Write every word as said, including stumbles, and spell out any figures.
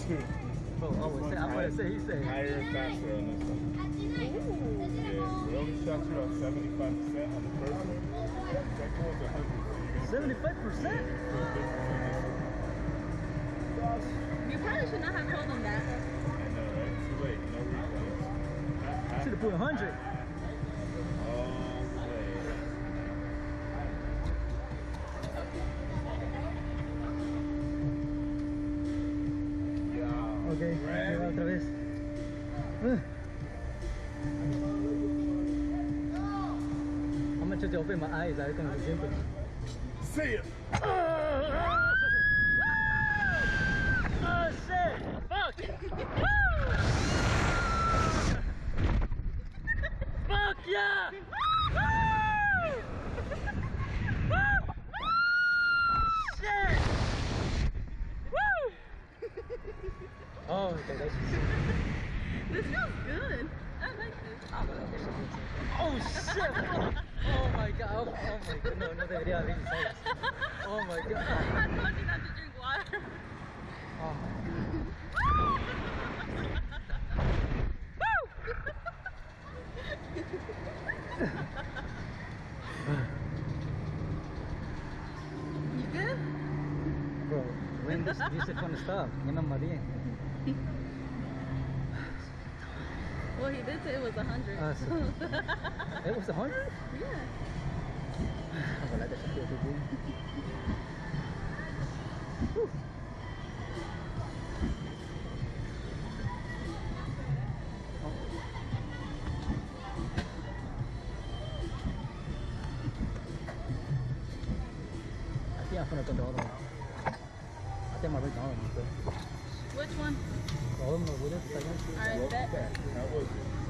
Oh, I would say, I'm gonna say, he said. Higher and faster on this one. Yeah, we only shot you at seventy-five percent on the first one. The second one's one hundred. seventy-five percent? You probably should not have told them that. I know, right? Too late. No refunds. Should have put one hundred. All the way. Yeah. Ok, ahí va otra vez. Uh. I'm gonna just open my eyes, a ver cómo se siente. See ya! Oh shit! Fuck! Fuck yeah! Shit! Woo! Oh, okay, that's This feels good. I like this. Oh shit! Oh my god! Oh, oh my god! No, no debería abrir mis ojos. Oh my god! I told you not to drink water. Oh. You good? Bro, when this this is gonna stop? Ya me mareé. Well, he did say it was a hundred. Ah, so it was a hundred? Yeah. Wala na siya pwede din. I think I'm gonna turn the other one. I think I'm gonna turn the other one. Which one? The other one, will it? Alright, bet. That was it.